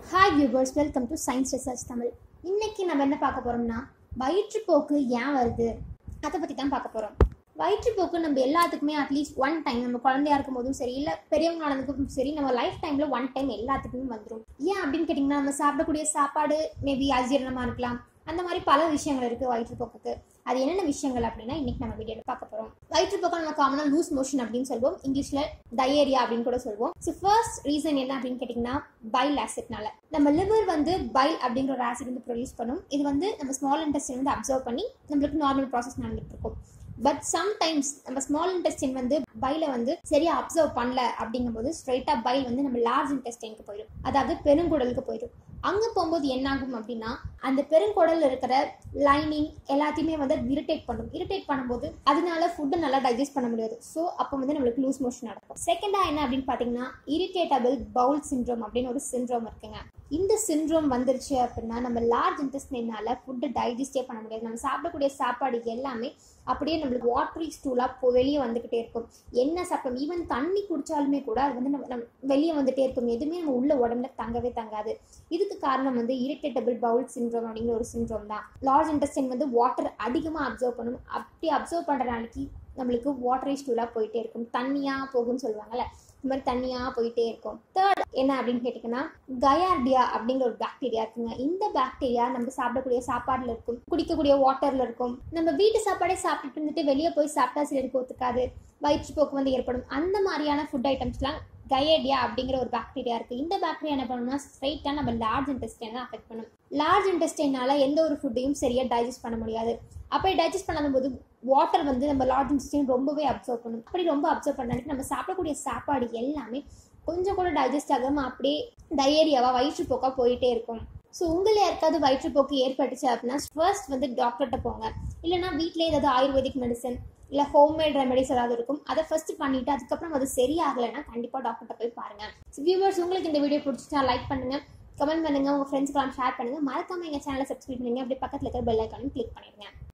Hi viewers, welcome to science research Tamil. இன்னைக்கு நம்ம என்ன பார்க்க போறோம்னா, வயிற்றுப்போக்கு ஏன் வருது அதை பற்றி தான் பார்க்க போகிறோம். வயிற்றுப்போக்கு நம்ம எல்லாத்துக்குமே அட்லீஸ்ட் ஒன் டைம், நம்ம குழந்தையா இருக்கும் போதும் சரி, இல்லை பெரியவங்க நடந்துக்கும் சரி, நம்ம லைஃப் டைமில் ஒன் டைம் எல்லாத்துக்குமே வந்துடும். ஏன் அப்படின்னு கேட்டிங்கன்னா, நம்ம சாப்பிடக்கூடிய சாப்பாடு மேபி அஜீரணமாக இருக்கலாம். அந்த மாதிரி பல விஷயங்கள் இருக்குது வயிற்றுப்போக்குக்கு. அது என்னென்ன விஷயங்கள் அப்படின்னா இன்னைக்கு நம்ம வீடியோவில் பார்க்க போகிறோம். வயிற்றுப்போக்கு நம்ம காமனாக லூஸ் மோஷன் அப்படின்னு சொல்லுவோம், இங்கிலீஷில் டயேரியா அப்படின்னு கூட சொல்லுவோம். ஸோ ஃபர்ஸ்ட் ரீசன் என்ன அப்படின்னு கேட்டிங்கன்னா, பைல் ஆசிட்னால. நம்ம லிவர் வந்து பைல் அப்படிங்கிற ஒரு ஆசிட் வந்து ப்ரொடியூஸ் பண்ணும். இது வந்து நம்ம ஸ்மால் இன்டெஸ்டைன் வந்து அப்சர்வ் பண்ணி நம்மளுக்கு நார்மல் ப்ராசஸ் நடந்துட்டு இருக்கும். பட் சம்டைம்ஸ் நம்ம ஸ்மால் இன்டெஸ்டைன் வந்து பைலை வந்து சரியா அப்சர்வ் பண்ணல அப்படிங்கும்போது ஸ்ட்ரைட்டா பைல் வந்து நம்ம லார்ஜ் இன்டெஸ்டைனுக்கு போயிடும், அதாவது பெருங்குடலுக்கு போயிடும். அங்கே போகும்போது என்ன ஆகும் அப்படின்னா, அந்த பெருங்குடல் இருக்கிற லைனிங் எல்லாத்தையுமே வந்து இரிட்டேட் பண்ணும். இரிட்டேட் பண்ணும்போது அதனால ஃபுட்டை நல்லா டைஜஸ்ட் பண்ண முடியாது. ஸோ அப்போ வந்து நம்மளுக்கு லூஸ் மோஷன் நடக்கும். செகண்டா என்ன அப்படின்னு பார்த்தீங்கன்னா, இரிட்டேட்டபிள் பவுல் சிண்ட்ரோம் அப்படின்னு ஒரு சிண்ட்ரோம் இருக்குங்க. இந்த சிண்ட்ரோம் வந்துருச்சு அப்படின்னா நம்ம லார்ஜ் இன்டெஸ்டைனால ஃபுட்டை டைஜஸ்டே பண்ண முடியாது. நம்ம சாப்பிடக்கூடிய சாப்பாடு எல்லாமே அப்படியே நம்மளுக்கு வாட்டரி ஸ்டூலாக வெளியே வந்துக்கிட்டே இருக்கும். என்ன சாப்பிட்டோம், ஈவன் தண்ணி குடித்தாலுமே கூட அது வந்து நம்ம வெளியே வந்துட்டே இருக்கும். எதுவுமே நம்ம உள்ள உடம்புல தங்கவே தங்காது. இதுக்கு காரணம் வந்து இரிட்டேட்டபிள் பவுல் சிண்ட்ரோம் அப்படிங்கிற ஒரு சிண்ட்ரோம் தான். லார்ஜ் இன்டெஸ்டைன் வந்து வாட்டர் அதிகமாக அப்சர்வ் பண்ணும். அப்படி அப்சர்வ் பண்ணுற நாளைக்கு நம்மளுக்கு வாட்டரி ஸ்டூலாக போயிட்டே இருக்கும், தண்ணியாக போகும்னு சொல்லுவாங்கல்ல, இந்த மாதிரி தண்ணியாக போயிட்டே இருக்கும். தேர்ட் என்ன அப்படின்னு கேட்டிங்கன்னா, கயார்டியா அப்படிங்கிற ஒரு பாக்டீரியா இருக்குங்க. இந்த பாக்டீரியா நம்ம சாப்பிடக்கூடிய சாப்பாடுல இருக்கும், குடிக்கக்கூடிய வாட்டர்ல இருக்கும். நம்ம வீட்டு சாப்பாடே சாப்பிட்டுட்டு இருந்துட்டு வெளியே போய் சாப்பிட்டா சிலருக்கு ஒத்துக்காது, வயிற்றுப்போக்கு வந்து ஏற்படும். அந்த மாதிரியான ஃபுட் ஐட்டம்ஸ்லாம் கயேடியா அப்படிங்கிற ஒரு பாக்டீரியா இருக்குது. இந்த பாக்டீரியா என்ன பண்ணணும்னா, ஸ்ட்ரைட்டாக நம்ம லார்ஜ் இன்டெஸ்டைனை தான் அஃபெக்ட் பண்ணும். லார்ஜ் இன்டெஸ்டைனால எந்த ஒரு ஃபுட்டையும் சரியாக டைஜஸ்ட் பண்ண முடியாது. அப்படி டைஜஸ்ட் பண்ணாத போது வாட்டர் வந்து நம்ம லார்ஜ் இன்டெஸ்டைன் ரொம்பவே அப்சர்வ் பண்ணும். அப்படி ரொம்ப அப்சர்வ் பண்ணாலும் நம்ம சாப்பிடக்கூடிய சாப்பாடு எல்லாமே கொஞ்சம் கூட டைஜஸ்ட் ஆகாமல் அப்படியே டயேரியாவாக வயிற்றுப்போக்காக போயிட்டே இருக்கும். ஸோ உங்களை யாருக்காவது வயிற்றுப்போக்கு ஏற்பட்டுச்சு அப்படின்னா ஃபர்ஸ்ட் வந்து டாக்டர்கிட்ட போங்க. இல்லைனா வீட்டிலே ஏதாவது ஆயுர்வேதிக் மெடிசன் இல்லை ஹோம்மேட் ரெமெடிஸ் ஏதாவது இருக்கும், அதை ஃபர்ஸ்ட் பண்ணிவிட்டு அதுக்கப்புறம் அது சரியாகலைன்னா கண்டிப்பாக டாக்டர்கிட்ட போய் பாருங்கள். வியூவர்ஸ், உங்களுக்கு இந்த வீடியோ பிடிச்சிச்சா லைக் பண்ணுங்கள், கமெண்ட் பண்ணுங்கள், உங்கள் ஃப்ரெண்ட்ஸ்க்கெல்லாம் ஷேர் பண்ணுங்கள். மறக்காமல் எங்கள் சேனலை சப்ஸ்கிரைப் பண்ணுங்கள். அப்படி பக்கத்தில் இருக்கிற பெல் ஐக்கானையும் கிளிக் பண்ணிடுங்க.